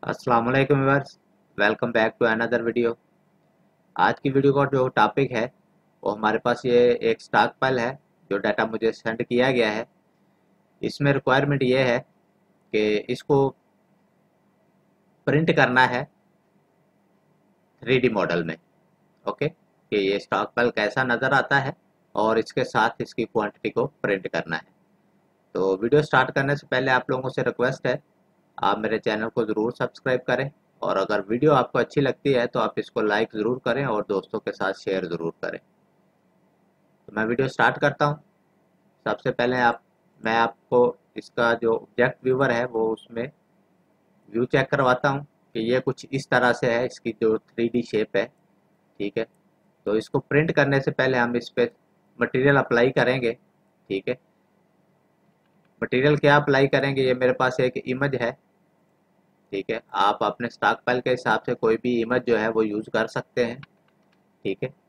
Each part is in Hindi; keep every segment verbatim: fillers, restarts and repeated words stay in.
अस्सलाम वालेकुम viewers, welcome back to another video. आज की वीडियो का जो टॉपिक है वो हमारे पास ये एक स्टॉक फाइल है जो डाटा मुझे सेंड किया गया है। इसमें रिक्वायरमेंट ये है कि इसको प्रिंट करना है थ्री डी मॉडल में। ओके, कि ये स्टॉक फाइल कैसा नज़र आता है और इसके साथ इसकी क्वांटिटी को प्रिंट करना है। तो वीडियो स्टार्ट करने से पहले आप लोगों से रिक्वेस्ट है, आप मेरे चैनल को ज़रूर सब्सक्राइब करें और अगर वीडियो आपको अच्छी लगती है तो आप इसको लाइक ज़रूर करें और दोस्तों के साथ शेयर ज़रूर करें। तो मैं वीडियो स्टार्ट करता हूँ। सबसे पहले आप मैं आपको इसका जो ऑब्जेक्ट व्यूवर है वो उसमें व्यू चेक करवाता हूँ कि ये कुछ इस तरह से है, इसकी जो थ्री डी शेप है। ठीक है, तो इसको प्रिंट करने से पहले हम इस पर मटेरियल अप्लाई करेंगे। ठीक है, मटेरियल क्या अप्लाई करेंगे, ये मेरे पास एक इमेज है। ठीक है, आप अपने स्टॉक फाइल के हिसाब से कोई भी इमेज जो है वो यूज़ कर सकते हैं। ठीक है,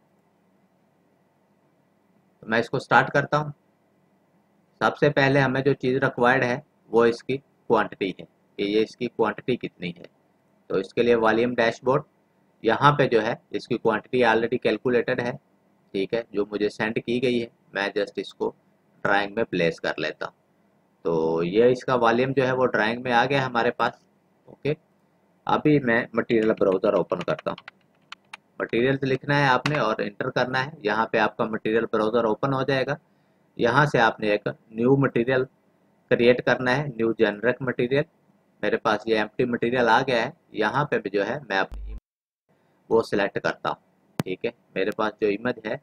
तो मैं इसको स्टार्ट करता हूँ। सबसे पहले हमें जो चीज़ रिक्वायर्ड है वो इसकी क्वांटिटी है कि ये इसकी क्वांटिटी कितनी है। तो इसके लिए वॉल्यूम डैशबोर्ड, यहाँ पे जो है इसकी क्वांटिटी ऑलरेडी कैलकुलेटेड है। ठीक है, जो मुझे सेंड की गई है, मैं जस्ट इसको ड्राइंग में प्लेस कर लेता हूँ। तो ये इसका वॉल्यूम जो है वो ड्राइंग में आ गया हमारे पास। ओके, अभी मैं मटेरियल ब्राउज़र ओपन करता हूँ। मटेरियल लिखना है आपने और इंटर करना है। यहाँ पे आपका मटेरियल ब्राउज़र ओपन हो जाएगा। यहाँ से आपने एक न्यू मटेरियल क्रिएट करना है, न्यू जेनरिक मटेरियल। मेरे पास ये एम्प्टी मटेरियल आ गया है। यहाँ पे भी जो है मैं अपनी वो सिलेक्ट करता हूँ। ठीक है, मेरे पास जो इमेज है,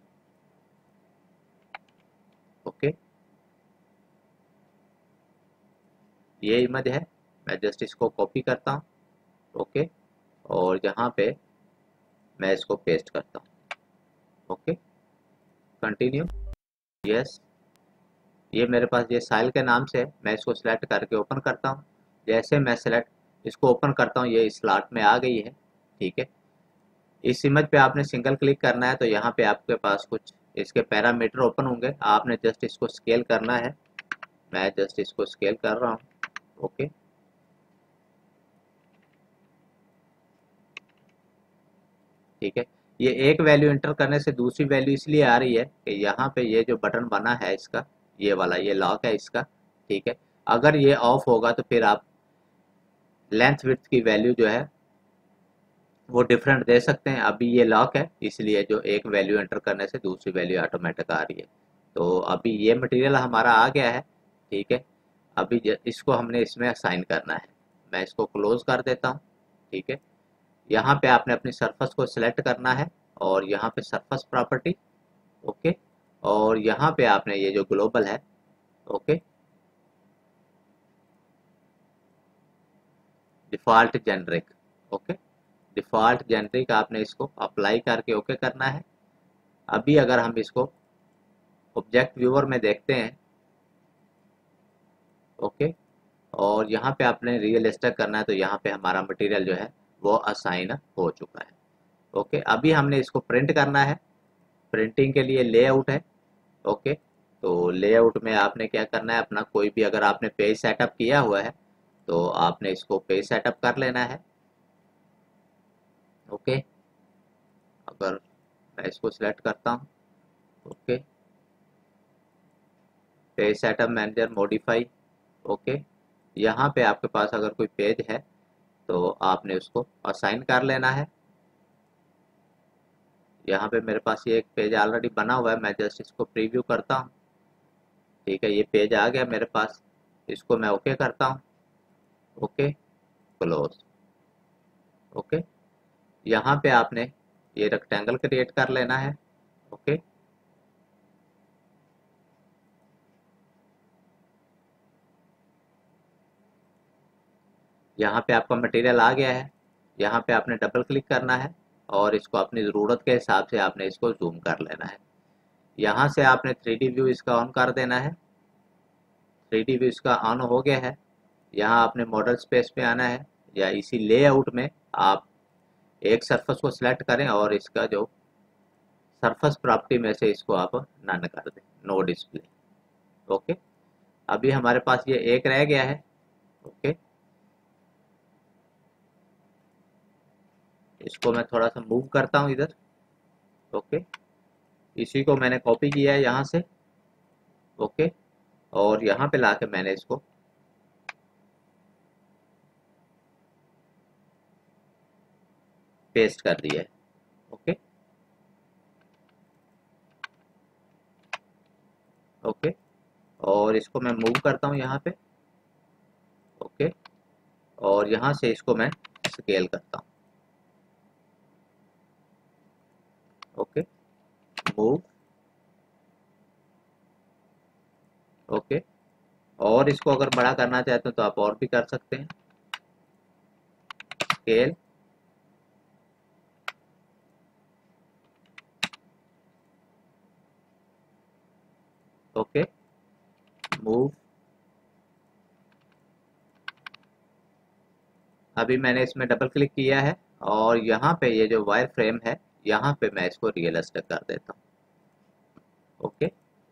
ओके, ये इमेज है। मैं जस्ट इसको कॉपी करता हूँ। ओके, और यहाँ पे मैं इसको पेस्ट करता हूँ। Okay, continue, yes. ये मेरे पास ये साइल के नाम से है। मैं इसको सिलेक्ट करके ओपन करता हूँ। जैसे मैं सिलेक्ट इसको ओपन करता हूँ, ये स्लॉट में आ गई है। ठीक है, इस इमेज पे आपने सिंगल क्लिक करना है तो यहाँ पे आपके पास कुछ इसके पैरामीटर ओपन होंगे। आपने जस्ट इसको स्केल करना है। मैं जस्ट इसको स्केल कर रहा हूँ। ओके, ठीक है। ये एक वैल्यू एंटर करने से दूसरी वैल्यू इसलिए आ रही है कि यहाँ पे ये जो बटन बना है इसका, ये वाला, ये लॉक है इसका। ठीक है, अगर ये ऑफ होगा तो फिर आप लेंथ विड्थ की वैल्यू जो है वो डिफरेंट दे सकते हैं। अभी ये लॉक है इसलिए जो एक वैल्यू एंटर करने से दूसरी वैल्यू ऑटोमेटिक आ रही है। तो अभी ये मटेरियल हमारा आ गया है। ठीक है, अभी ज- इसको हमने इसमें असाइन करना है। मैं इसको क्लोज कर देता हूँ। ठीक है, यहाँ पे आपने अपनी सरफेस को सिलेक्ट करना है और यहाँ पे सरफेस प्रॉपर्टी, ओके, और यहाँ पे आपने ये जो ग्लोबल है, okay, default generic, okay, default generic आपने इसको अप्लाई करके ओके करना है। अभी अगर हम इसको ऑब्जेक्ट व्यूअर में देखते हैं, ओके, और यहाँ पे आपने रियल एस्टेट करना है तो यहाँ पे हमारा मटेरियल जो है वो असाइन हो चुका है। ओके, अभी हमने इसको प्रिंट करना है। प्रिंटिंग के लिए लेआउट है। ओके, तो लेआउट में आपने क्या करना है, अपना कोई भी, अगर आपने पेज सेटअप किया हुआ है तो आपने इसको पेज सेटअप कर लेना है। ओके, अगर मैं इसको सिलेक्ट करता हूँ, okay, page setup manager modify, okay, यहाँ पे आपके पास अगर कोई पेज है तो आपने उसको असाइन कर लेना है। यहाँ पे मेरे पास ये एक पेज ऑलरेडी बना हुआ है। मैं जस्ट इसको प्रीव्यू करता हूँ। ठीक है, ये पेज आ गया मेरे पास। इसको मैं ओके करता हूँ। Okay, close. ओके, यहाँ पे आपने ये रेक्टेंगल क्रिएट कर लेना है। ओके, यहाँ पे आपका मटेरियल आ गया है। यहाँ पे आपने डबल क्लिक करना है और इसको अपनी ज़रूरत के हिसाब से आपने इसको जूम कर लेना है। यहाँ से आपने थ्री डी व्यू इसका ऑन कर देना है। थ्री डी व्यू इसका ऑन हो गया है। यहाँ आपने मॉडल स्पेस पे आना है या इसी लेआउट में आप एक सरफेस को सिलेक्ट करें और इसका जो सरफेस प्रॉपर्टी में से इसको आप नन कर दें, नो डिस्प्ले। ओके, अभी हमारे पास ये एक रह गया है। ओके, इसको मैं थोड़ा सा मूव करता हूँ इधर। ओके, इसी को मैंने कॉपी किया है यहाँ से। ओके, और यहाँ पे लाके मैंने इसको पेस्ट कर दिया है। ओके ओके, और इसको मैं मूव करता हूँ यहाँ पे। ओके, और यहाँ से इसको मैं स्केल करता हूँ। Okay, move. ओके, और इसको अगर बड़ा करना चाहते हो तो आप और भी कर सकते हैं। स्केल। Okay, move. अभी मैंने इसमें डबल क्लिक किया है और यहाँ पे ये जो वायर फ्रेम है यहाँ पे मैं इसको रियलिस्टिक कर देता हूँ। ओके,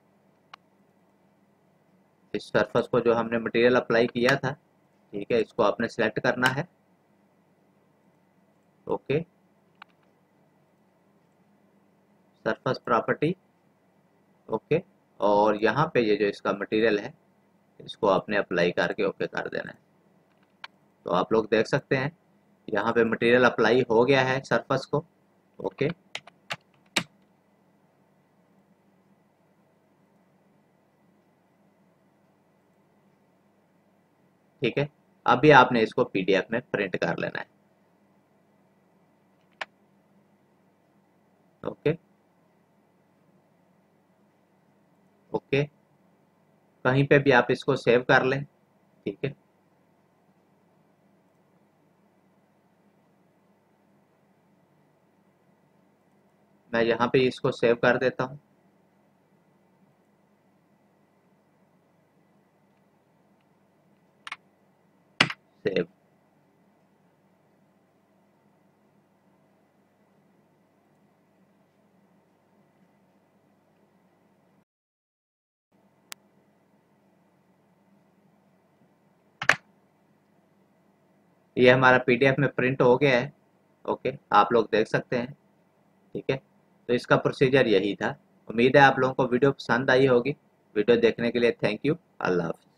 इस सरफेस को जो हमने मटेरियल अप्लाई किया था, ठीक है, इसको आपने सेलेक्ट करना है। Okay, surface property. ओके, और यहाँ पे ये जो इसका मटेरियल है इसको आपने अप्लाई करके ओके कर देना है। तो आप लोग देख सकते हैं यहाँ पे मटेरियल अप्लाई हो गया है सरफेस को। ओके, ठीक है, अभी आपने इसको पीडीएफ में प्रिंट कर लेना है। ओके ओके, कहीं पे भी आप इसको सेव कर लें। ठीक है, मैं यहाँ पे इसको सेव कर देता हूँ। सेव। ये हमारा पीडीएफ में प्रिंट हो गया है। ओके, आप लोग देख सकते हैं। ठीक है, तो इसका प्रोसीजर यही था। उम्मीद है आप लोगों को वीडियो पसंद आई होगी। वीडियो देखने के लिए थैंक यू। अल्लाह हाफ़िज़।